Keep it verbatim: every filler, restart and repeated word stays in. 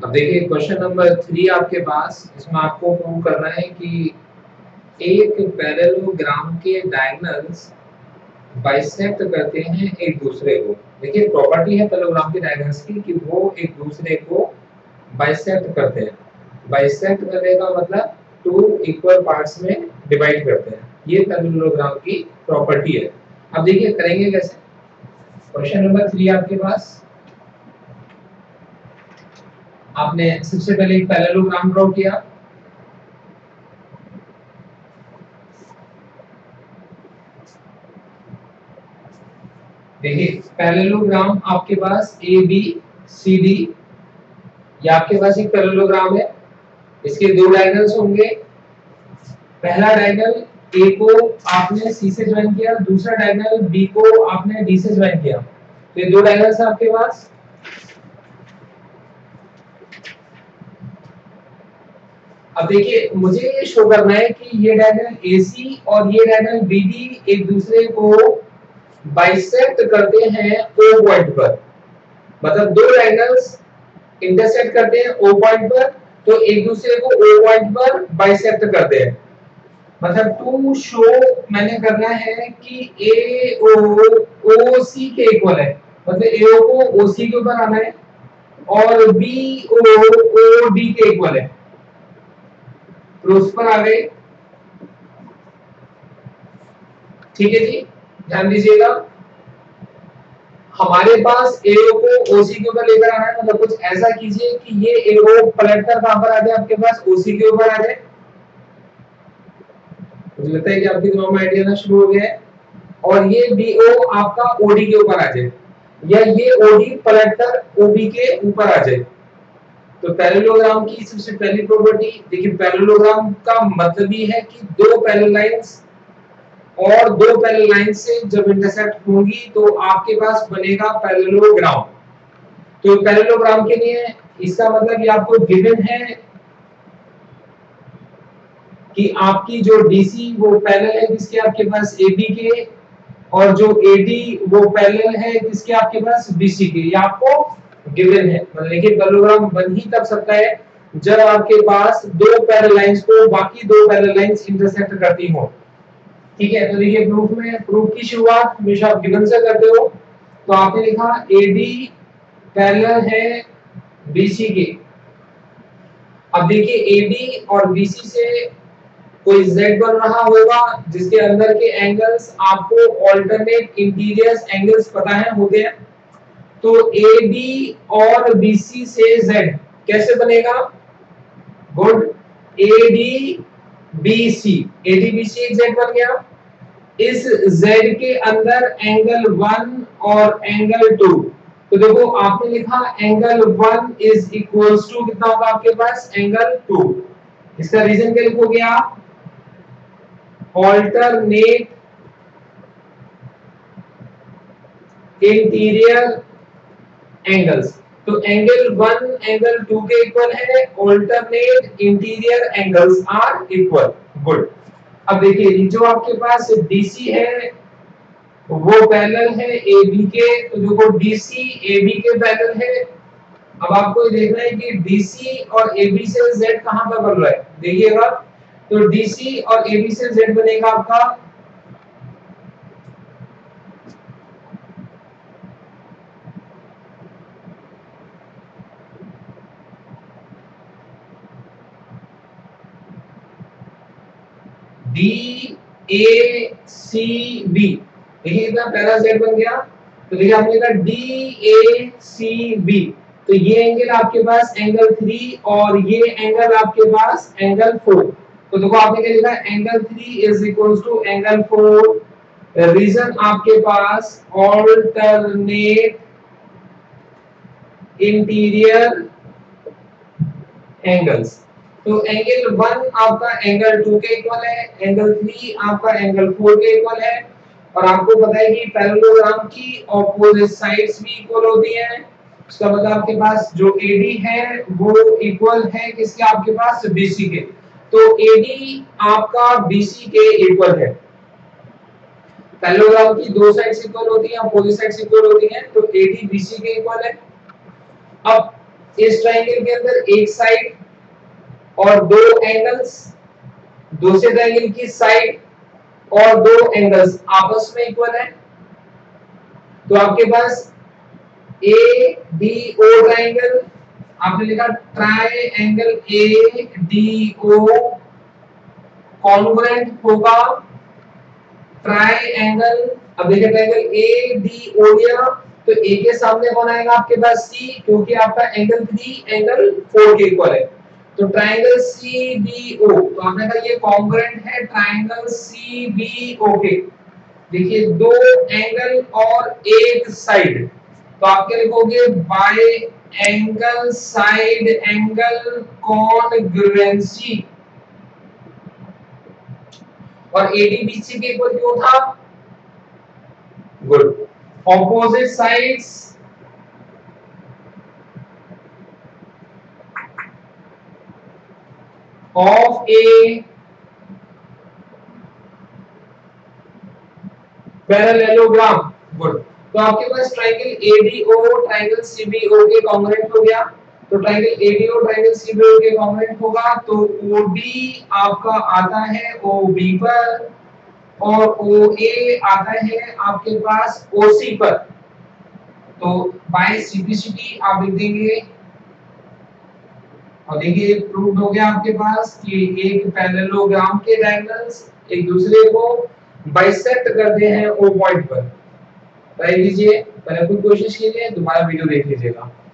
अब देखिए question number three आपके पास, इसमें आपको प्रूव करना है कि एक पैरेललोग्राम के डायगोनल्स बाइसेक्ट करते हैं एक दूसरे को। देखिए प्रॉपर्टी है पैरेललोग्राम के डायगोनल्स की कि वो एक दूसरे को बाइसेक्ट करते हैं। बाइसेक्ट करने का मतलब टू इक्वल पार्ट्स में डिवाइड करते हैं। ये पैरेललोग्राम की प्रॉपर्टी है। अब देखिए करेंगे कैसे। क्वेश्चन नंबर थ्री आपके पास, आपने सबसे पहले एक पैरेललोग्राम ड्रॉ किया। देखिए पैरेललोग्राम आपके पास ए बी सी डी, ये आपके पास एक पैरेललोग्राम है। इसके दो डायगोनल्स होंगे। पहला डायगोनल ए को आपने सी से ज्वाइन किया, दूसरा डायगोनल बी को आपने डी से ज्वाइन किया। तो ये दो डायगोनल्स हैं आपके पास। अब देखिए मुझे ये शो करना है कि ये डायगोनल एसी और ये डायगोनल बीडी एक दूसरे को बाइसेक्ट करते हैं ओ पॉइंट पर। मतलब दो डायगोनल्स इंटरसेक्ट करते हैं ओ पॉइंट पर, तो एक दूसरे को ओ पॉइंट पर बाइसेक्ट करते हैं। मतलब टू शो मैंने करना है कि ए ओ ओ सी के इक्वल है, मतलब ए ओ को ओ सी के ऊपर आना है और बी ओ ओ डी के इक्वल है। तो उस पर आ गए। ठीक है जी, ध्यान दीजिएगा। हमारे पास एओ को ओसी के ऊपर लेकर आना है, मतलब कुछ ऐसा कीजिए कि ये एओ पलटकर कहां पर आ जाए, आपके पास ओसी के ऊपर आ जाए। मुझे लगता है कि आपके दिमाग में आइडिया ना शुरू हो गया है। और ये बीओ आपका ओडी के ऊपर आ जाए, या ये ओडी पलटकर ओबी के ऊपर आ जाए। तो पैरेललोग्राम की सबसे पहली प्रॉपर्टी देखिए, पैरेललोग्राम का मतलब ही है कि दो पैरेलल लाइंस और दो पैरेलल लाइंस से जब इंटरसेक्ट होंगी तो आपके पास बनेगा पैरेललोग्राम। तो पैरेललोग्राम के लिए इसका मतलब ये आपको गिवन है कि आपकी जो डीसी वो पैरेलल है किसके, आपके पास एबी के, और जो एडी वो पैरेलल है किसके, आपके पास बीसी के। ये आपको गिवन है। मतलब देखिए पैरेललोग्राम बन ही तब सकता है जब आपके पास दो पैरेलल लाइंस को बाकी दो पैरेलल लाइंस इंटरसेक्ट करती हो। ठीक है, तो देखिए प्रूफ में, प्रूफ की शुरुआत हमेशा आप गिवन से करते हो। तो आपने लिखा एडी पैरेलल है बीसी के। अब देखिए एडी और बीसी से कोई z बन रहा होगा जिसके अंदर के एंगल्स आपको अल्टरनेट इंटीरियर एंगल्स पता है होते हैं। तो एडी और बीसी से z कैसे बनेगा? Good, AD BC, AD BC एक z बन गया। इस z के अंदर एंगल वन और एंगल टू, तो देखो आपने लिखा angle one is equals to कितना होगा आपके पास, एंगल टू। इसका रीजन क्या लिखोगे आप? Alternate interior angles. तो एंगल वन एंगल टू के इक्वल है, alternate interior angles are equal. Good. अब देखिए जो आपके पास डीसी है वो पैरेलल है एबी के, तो देखो डीसी एबी के पैरेलल है। अब आपको ये देखना है कि डीसी और एबी से जेड कहां पर बन रहा है, देखिएगा। तो डीसी और एबी से जेड बनेगा आपका डी ए सी बी। देखिए इतना पहला जेड बन गया। तो देखिए आपने कहा डी ए सी बी, तो ये एंगल आपके पास एंगल थ्री और ये एंगल आपके पास एंगल फोर। तो देखो आपने क्या लिखा, angle three is equals to angle four. Reason आपके पास ऑल्टरनेट इंटीरियर एंगल्स। तो एंगल वन आपका एंगल टू के इक्वल है, एंगल थ्री आपका एंगल फोर के इक्वल है। और आपको पता है कि पैरेललोग्राम की ऑपोजिट साइड्स भी इक्वल होती हैं। इसका मतलब आपके पास जो एडी है वो इक्वल है किसके, आपके पास बीसी के। तो एडी आपका बीसी के इक्वल है। पैरेललोग्राम की दो साइड्स इक्वल होती हैं, अपोजिट साइड्स इक्वल होती हैं, तो एडी बीसी के इक्वल है। अब इस ट्रायंगल के अंदर एक साइड और दो एंगल्स, दूसरे ट्रायंगल की साइड और दो एंगल्स आपस में इक्वल है, तो आपके पास ए डी ओ ट्रायंगल, आपने लिखा triangle A D O congruent होगा ट्रायंगल, अब देखिए ट्रायंगल ए डी ओ दिया तो ए के सामने कौन आएगा आपके पास सी, क्योंकि आपका एंगल थ्री एंगल फोर के इक्वल है, तो ट्रायंगल सी बी ओ, तो आपने कहा ये कॉन्ग्रुएंट है ट्रायंगल सी बी ओ के। देखिए दो एंगल और एक साइड, तो आप क्या लिखोगे by angle side angle congruency, और एडी बीसी के इक्वल क्यों था, good, opposite sides of a parallelogram, good, तो आपके पास ट्रायंगल एडीओ ट्रायंगल सीबीओ के कॉन्ग्रुएंट हो गया, तो ट्रायंगल एडीओ ट्रायंगल सीबीओ के कॉन्ग्रुएंट होगा, तो ओडी आपका आता है ओबी पर और ओए आता है आपके पास ओसी पर, तो बाय सिंपलिसिटी आप लिख देंगे, और देखिए प्रूव हो गया आपके पास कि एक पैरेललोग्राम के डायगोनल्स एक दूसरे को बाइसेक्ट करते हैं ओ पॉइंट पर। ट्राई कीजिए, पहले खुद कोशिश कीजिए, दोबारा वीडियो देख लीजिएगा।